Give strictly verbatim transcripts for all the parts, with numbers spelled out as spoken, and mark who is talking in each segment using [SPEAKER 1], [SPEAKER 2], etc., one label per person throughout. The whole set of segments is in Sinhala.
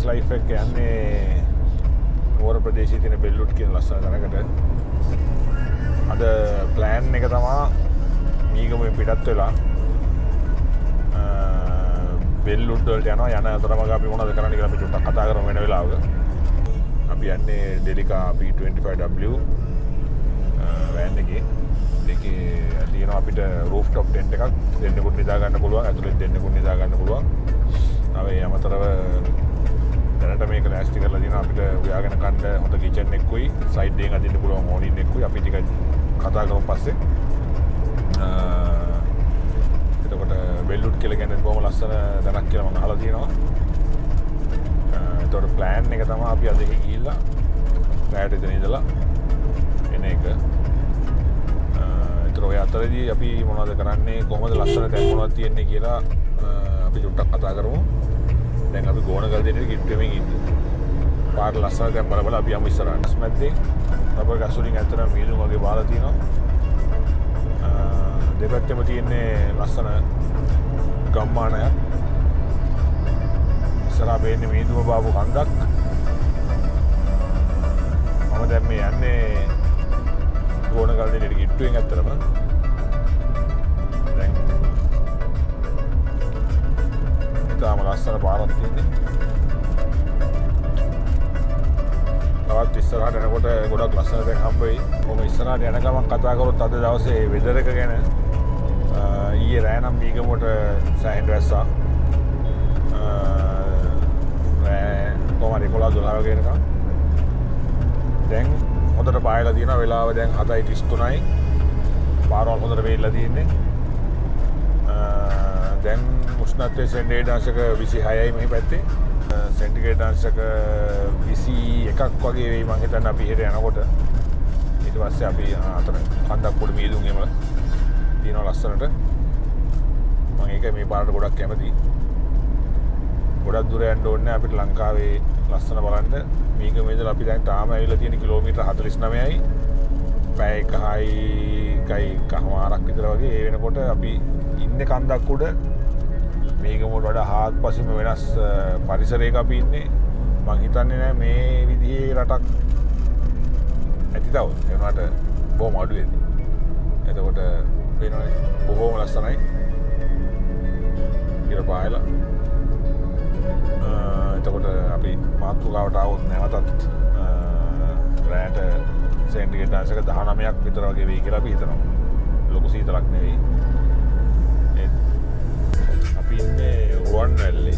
[SPEAKER 1] ලයිෆ් එක යන්නේ නුවර ප්‍රදේශයේ තියෙන බෙල්වුඩ් කියන ලස්සන තැනකට. අද ප්ලෑන් එක තමයි මීගමුවෙන් පිටත් වෙලා බෙල්වුඩ් වලට යනවා. යන අතරමඟ අපි මොනවද කරන්න කියලා අපි චුට්ටක් කතා කරමු වෙන වෙලාවක. අපි යන්නේ ඩෙලිකා B twenty-five W වෑන් එකේ. ඒකේ තියෙනවා අපිට rooftop tent එකක් දෙන්නෙකුට නිදා ගන්න පුළුවන්. ඇතුළේ දෙන්නෙකුට නිදා ගන්න පුළුවන්. ඒ අමතරව දැනට මේක ලෑස්ති කරලා තියෙනවා අපිට උයාගෙන කන්න හොඳ කිචන් එකකුයි සයිඩ් එකෙන් අදින්න පුළුවන් ඕනින් එකකුයි අපි ටික කතා කරමු පස්සේ. එතකොට බෙල්වුඩ් කියලා කියන්නේ බොහොම ලස්සන තැනක් කියලා මම අහලා තියෙනවා. එතකොට ප්ලෑන් එක තමයි අපි අද ගිහිල්ලා රැයට ඉඳන් ඉඳලා එන එක. ඒතර ඔය අතරදී අපි මොනවද කරන්නේ කොහොමද ලස්සන තැන් මොනවද තියෙන්නේ කියලා අපි චුට්ටක් කතා කරමු. දැන් අපි ගෝණ ගල් දෙන්නේ කිට්ටෙමින් ඉන්නේ. පාර ලස්සන තැන් බල බල අපි යමු ඉස්සරහට. මැද්දේ රබර් ගස් වලින් ඇත්තට මීදුම් වගේ බාලා තියෙනවා. දෙපැත්තෙම තියෙන්නේ ලස්සන ගම්මානයක්. ඉස්සරහා වෙන්නේ මීදුම බාපු කන්දක්. මම දැන් මේ යන්නේ ගෝණ ගල් දෙන්නේ කිට්ටුවෙන් ඇත්තටම. දැන් ඉතාලම ලස්සන පාරක් තියෙන්නේ. තවත් ඉස්සරහට යනකොට ගොඩක් ලස්සන තැන් හම්බ වෙයි. කොහොම ඉස්සරහට යන ගමන් කතා කරොත් අද දවසේ වෙදර් එක ගැන ඊයේ රෑ නම් මීගමුවට සෑහෙන වැස්සා. රෑ කොහමද එකොළහ දොළහ වගේ එනකම්. දැන් හොඳට පායලා තියෙනවා. වෙලාව දැන් හතයි තිස් තුනයි. පාරවල් හොඳට වේලලා තියෙන්නේ. දැන් උෂ්ණත්වය සෙන්ටිග්‍රේඩ් අංශක විසිහයයි මේ පැත්තේ. සෙන්ටිග්‍රේඩ් අංශක විසි එකක් වගේ වෙයි මම හිතන්නේ අපි හෙට යනකොට. ඊට පස්සේ අපි අතන කන්දක් පොඩි මීදුම් එම තියෙනවා ලස්සනට. මම ඒක මේ පාරට ගොඩක් කැමතියි. ගොඩක් දුර යන්න ඕනේ අපිට ලංකාවේ ලස්සන බලන්න. මීගම ඉඳලා අපි දැන් තාම ඇවිල්ලා තියෙන කිලෝමීටර් හතළිස් නවයයි. පැය එකයි එකයි කමාරක් විතර වගේ. ඒ වෙනකොට අපි ඉන්නේ කන්දක් උඩ. මේකමට වඩා හාත්පසින්ම වෙනස් පරිසරයක අපි ඉන්නේ. මං හිතන්නේ නෑ මේ විදිහේ රටක් ඇති තව. ඒ වුණාට බොහොම අඩු වෙයි. එතකොට වෙනවනේ බොහොම ලස්සනයි. ඉර පායලා. එතකොට අපි මාතෘකාවට આવොත් නැවතත් රැට සෙන්ටිග්‍රේඩ් අංශක දහනවයක් විතර වගේ වෙයි කියලා අපි හිතනවා. ලොකු සීතලක් නෙවෙයි. අපි ඉන්නේ රුවන්වැල්ලේ.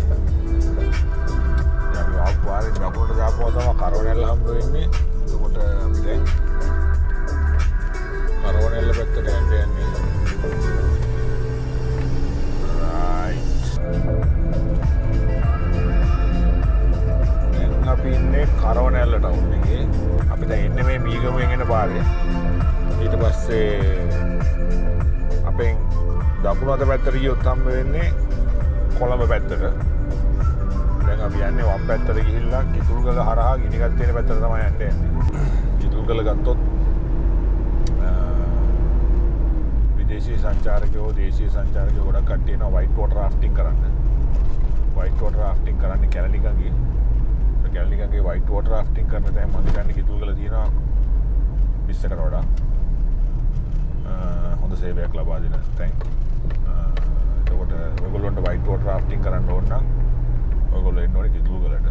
[SPEAKER 1] අපි ආපුවාරින් දකුණට දාපුවා තමයි කරවනැල්ල හම්බ වෙන්නේ. එතකොට අපි දැන් කරවනැල්ල පැත්තට යන්න යන්නේ. අපි ඉන්නේ කරවනැල්ල ටවුන් එකේ. අපි දැන් ඉන්නේ මේ මීගමුවෙන් එන පාරේ. ඊට පස්සේ අපෙන් දකුණු අත පැත්තට ගියොත් හම්බ වෙන්නේ කොළඹ පැත්තට. දැන් අපි යන්නේ වම් පැත්තට ගිහිල්ලා කිතුල්ගල හරහා ගිනිගත්තේන පැත්තට තමයි යන්නේ. කිතුල්ගල ගත්තොත් විදේශීය සංචාරකයෝ දේශීය සංචාරකයෝ ගොඩක් කට්ටිය එනවා වයිට් වෝටර් රාෆ්ටිං කරන්න. වයිට් වෝටර් රාෆ්ටිං කරන්නේ කැලණිකගේ. කැලණිකගේ වයිට් වෝටර් රාෆ්ටිං කරන තැන් මම හිතන්නේ කිතුල්ගල තියෙනවා විස්සකට වඩා හොඳ සේවයක් ලබා දෙන තැන්. එතකොට ඔයගොල්ලන්ට වයිට් වෝටර් රාෆ්ටිං කරන්න ඕන නම් ඔයගොල්ලෝ එන්න ඕනේ කිතුල්ගලට.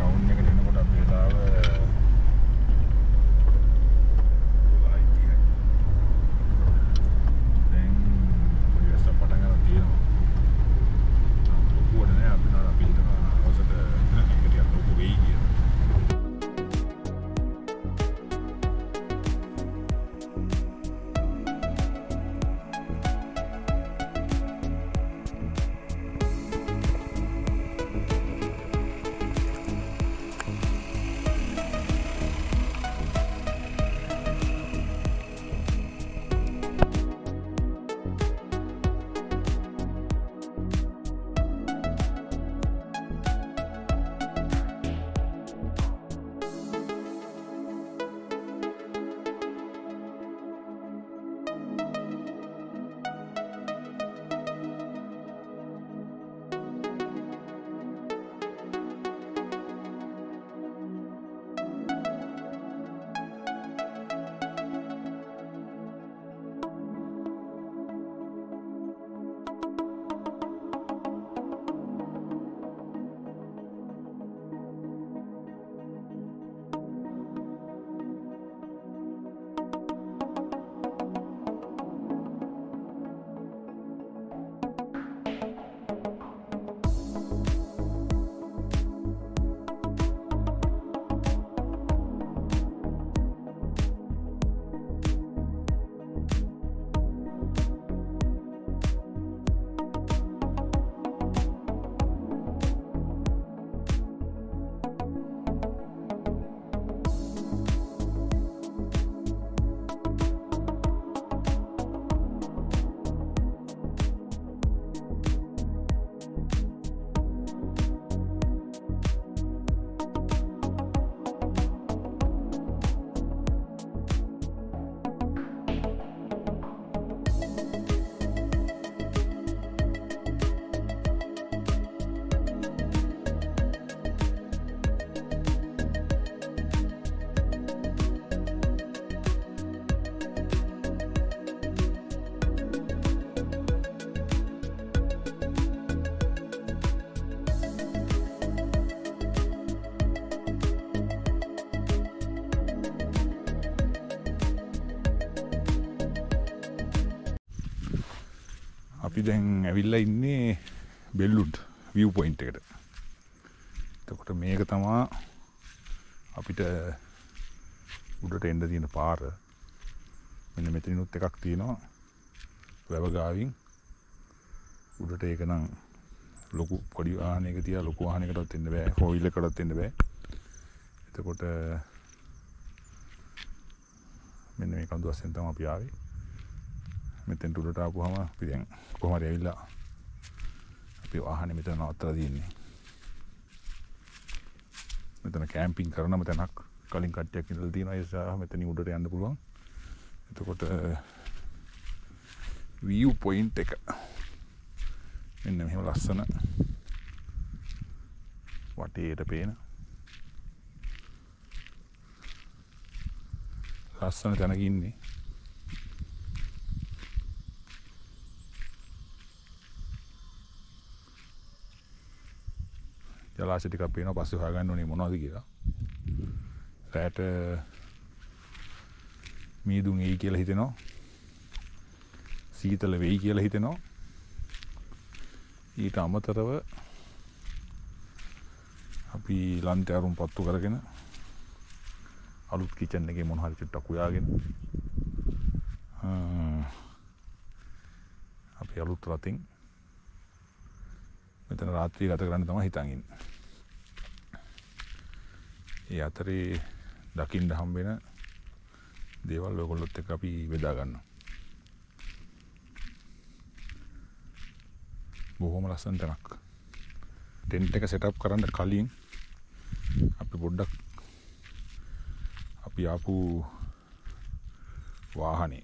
[SPEAKER 1] ටවුන් එකට එනකොට අපි වෙලාව අපි දැන් ඇවිල්ලා ඉන්නේ බෙල්වුඩ් view point එකට. එතකොට මේක තමයි අපිට උඩට එන්න තියෙන පාර. මෙන්න මෙතනිනුත් එකක් තියෙනවා. වැව ගාවින් උඩට ඒක නම් ලොකු පොඩි වාහනයක තියා ලොකු වාහනයකටවත් එන්න බෑ. ෆෝර් වීලර් එකකටවත් එන්න බෑ. එතකොට මෙන්න මේ කඳු අස්සෙන් තමයි අපි ආවේ. මෙතෙන් උඩට ආපුවාම අපි දැන් කොහොමද ඇවිල්ලා අපි වාහනේ මෙතන නවත්තලා තියෙන්නේ. මෙතන කැම්පින් කරනම තැනක් කලින් කට්ටියක් ඉඳලා තියෙනවා. ඒ නිසා මෙතනින් උඩට යන්න පුළුවන්. එතකොට view point එක මෙන්න මෙහෙම ලස්සන වටේට පේන ලස්සන තැනක ඉන්නේ. ජලාශය ටිකක් පේනවා. පස්සේ හොයාගන්න ඕනේ මොනවද කියලා. රැට මීදුන් එයි කියලා හිතෙනවා. සීතල වෙයි කියලා හිතෙනවා. ඊට අමතරව අපි ලන්තේ අරුම් පත්තු කරගෙන අලුත් කිචන් එකේ මොන හරි චුට්ටක් උයාගෙන අපි අලුත් රතින් මෙතන රාත්‍රී ගත කරන්න තමයි හිතන් ඉන්නේ. ඒ අතරේ දකින්න හම්බෙන දේවල් ඔයගොල්ලොත් එක්ක අපි බෙදා ගන්නවා. බොහොම ලස්සන තැනක්. ටෙන්ට් එක සෙටප් කරන්න කලින් අපි පොඩ්ඩක් අපි ආපු වාහනේ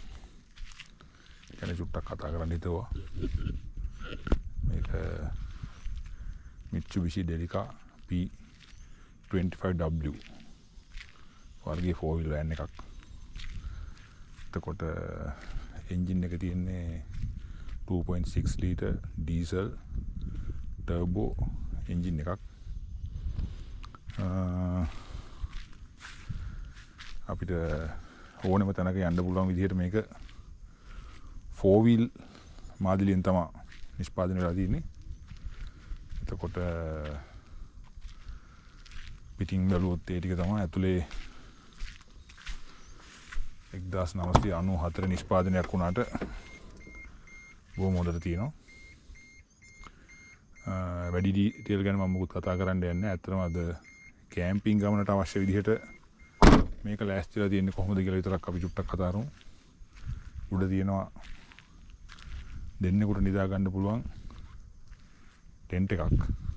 [SPEAKER 1] ගැන චුට්ටක් කතා කරන්න හිතුවා. මේක Mitsubishi Delica P twenty-five W වර්ගයේ ෆෝර් වීල් වෑන් එකක්. එතකොට එන්ජින් එක තියෙන්නේ two point six litre diesel turbo engine එකක්. අපිට ඕනෙම තැනක යන්න පුළුවන් විදිහට මේක four wheel මාදිලියෙන් තමයි නිෂ්පාදනය වෙලා තියෙන්නේ. එතකොට පිටින් බැලුවොත් ඒ ටික තමයි ඇතුලේ එක්දාස් නවසිය අනූ හතර නිෂ්පාදනයක් වුණාට බොහොම හොඳට තියෙනවා. වැඩි ඩීටේල් ගැන මම මොකුත් කතා කරන්න යන්නේ නැහැ. ඇත්තටම අද කැම්පින් ගමනට අවශ්‍ය විදිහට මේක ලෑස්තිලා තියෙන්නේ කොහොමද කියලා විතරක් අපි චුට්ටක් කතා කරමු. උඩ තියෙනවා දෙන්නෙකුට නිදා ගන්න පුළුවන් ටෙන්ට් එකක්.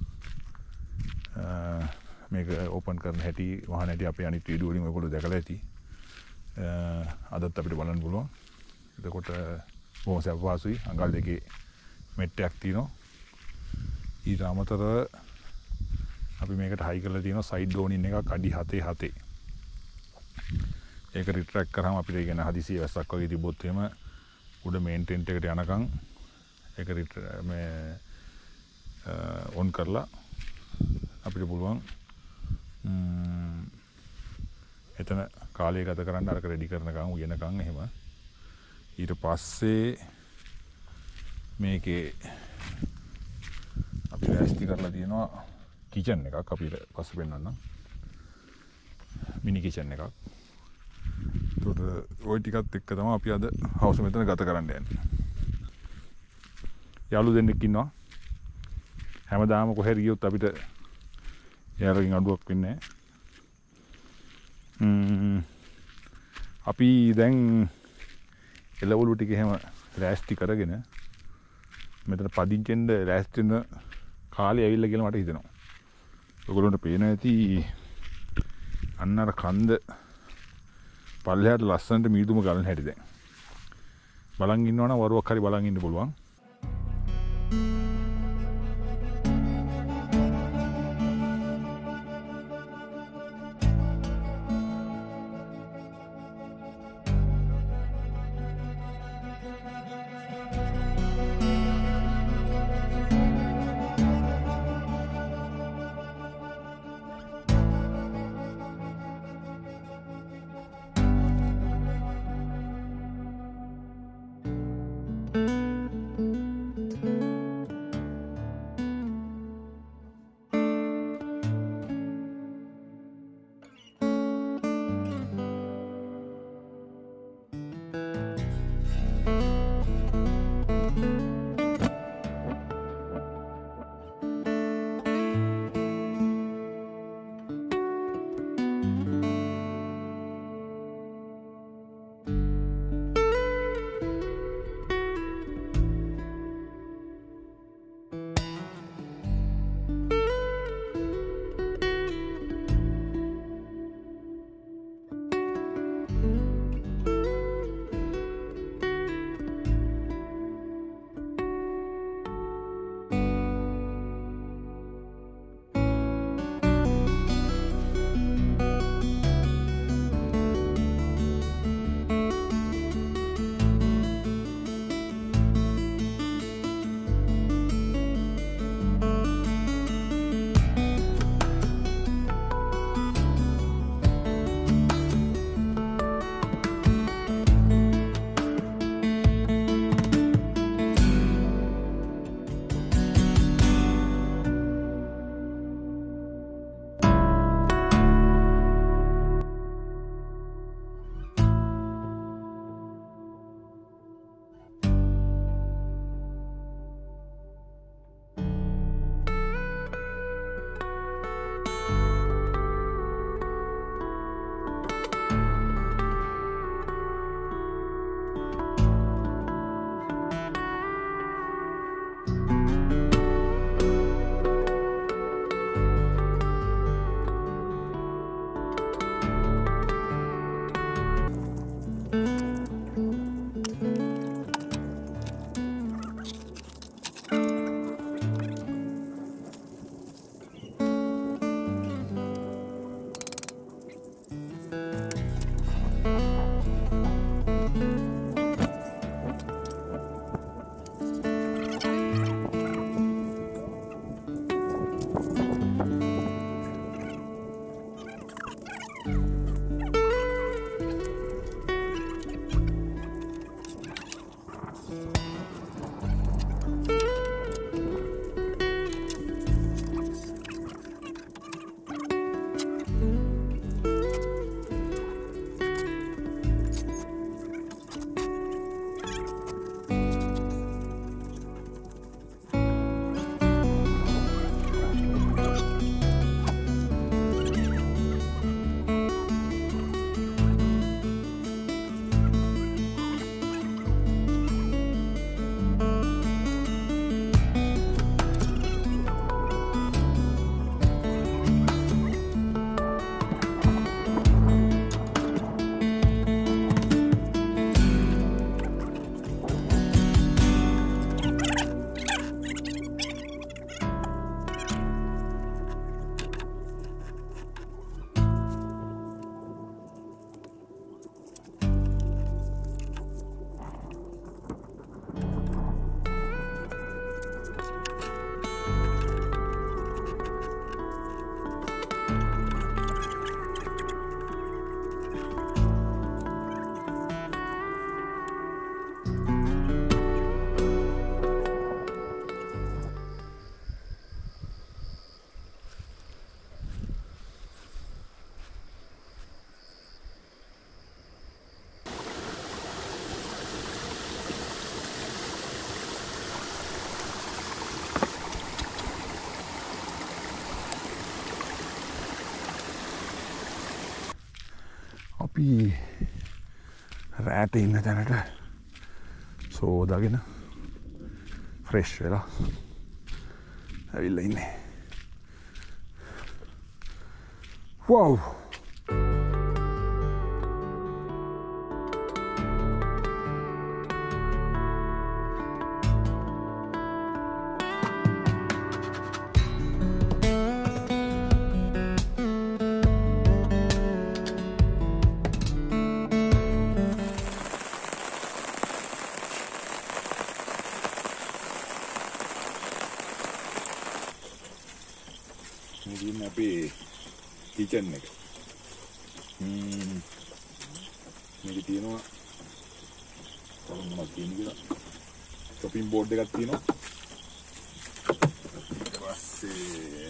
[SPEAKER 1] මේක ඕපන් කරන හැටි වහන හැටි අපේ අනිත් වීඩියෝ වලින් ඔයගොල්ලෝ දැකලා ඇති. අදත් අපිට බලන්න පුළුවන්. එතකොට බොහොම සපවාසුයි. අඟල් දෙකේ මෙට්ටයක් තියෙනවා. ඊට අමතරව අපි මේකට හයි කරලා තියෙනවා සයිඩ් ඩෝනින් එකක් අඩි හතේ හතේ. ඒක රිට්‍රැක්ට් කරාම අපිට කියන හදිසිය වැස්සක් වගේ තිබ්බොත් එහෙම උඩ මේන් ටෙන්ට් එකට යනකම් ඒක මේ ඔන් කරලා අපිට පුළුවන් එතන කාලය ගත කරන්න අරක රෙඩි කරනකම් උයනකම් එහෙම. ඊට පස්සේ මේකේ අපි රැස්ති කරලා තියෙනවා කිචන් එකක්. අපිට පස්සේ පෙන්නන්නම්. මිනි කිචන් එකක්. ඒකට ওই ටිකත් එක්ක තමයි අපි අද හවුස් මෙතන ගත කරන්න යන්නේ. යාළු දෙන්නෙක් ඉන්නවා. හැමදාම කොහෙද ගියොත් අපිට යාළුවකින් අඩුවක් වෙන්නේ නැහැ. අපි දැන් එළවලු ටික එහෙම රැස්ති කරගෙන මෙතන පදිංචෙන්ද රැස්ති වෙන කාලේ ඇවිල්ලා කියලා මට හිතෙනවා. ඔයගොල්ලන්ට පේනවා ඇති අන්න අර කන්ද පල්ලෙහාට ලස්සනට මීදුම ගලන හැටි දැන්. බලන් ඉන්නවනම් වරුවක් හරි බලන් ඉන්න පුළුවන්. අපි රෑට ඉන්න තැනට සෝදාගෙන ෆ්‍රෙෂ් වෙලා ඇවිල්ලා ඉන්නේ. වව්!
[SPEAKER 2] Ini අපි kitchen එක. හ්ම්. මේක තියෙනවා කොහොමද තියෙන්නේ කියලා. chopping board එකක් තියෙනවා. ඊට පස්සේ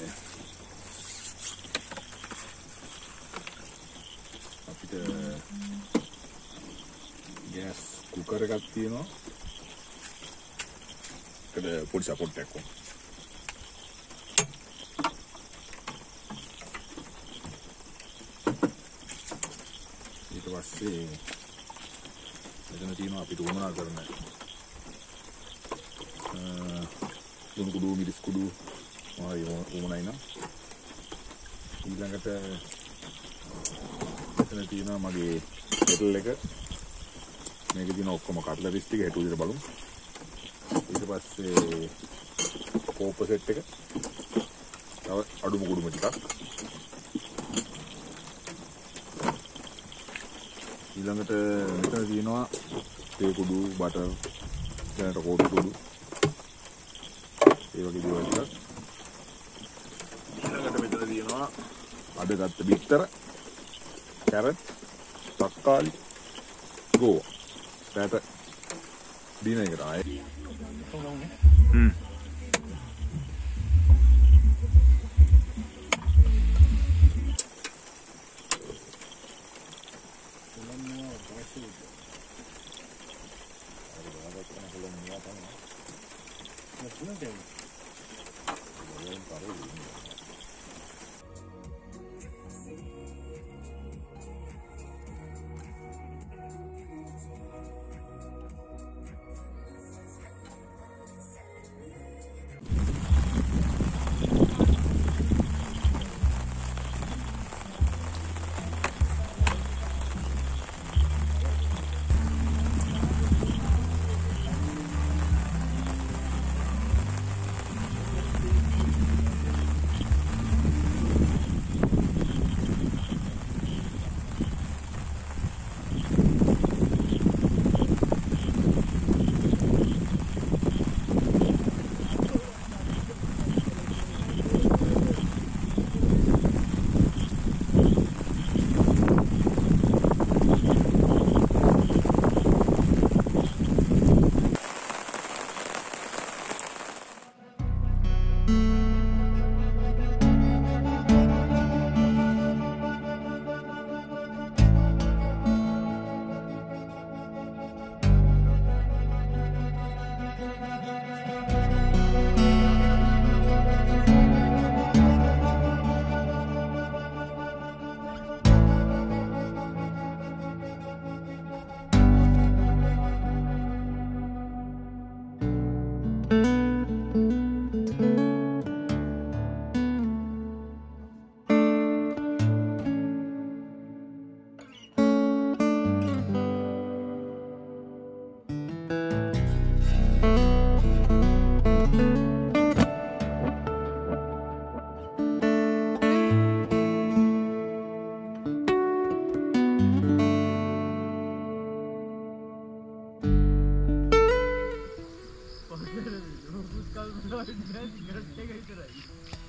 [SPEAKER 2] අපිට gas cooker එකක් තියෙනවා. ඒකට පොඩි support එකක් ඕන. පස්සේ මෙතන තියෙනවා අපිට උවමනා කරන දුණු කුඩු මිරිස් කුඩු ආයි උවමනයි නම් ඊළඟට මෙතන තියෙනවා මගේ කෙටල් එක මේකේ තියෙන ඔක්කොම කට්ලරිස් ටික හෙට උදේට බලමු ඊට පස්සේ කෝප සෙට් එක තව අඩුම කුඩුම ටිකක් ඊළඟට මෙතන තියෙනවා තේ කුඩු බටර් දැනට කෝපි කුඩු ඒ වගේ දේවල් ටිකක් ඊළඟට මෙතන තියෙනවා අද ගත්ත බිත්තර කැරට් තක්කාලි ගෝවා රැට දින එකට ආයේ හ්ම්
[SPEAKER 3] Rooftop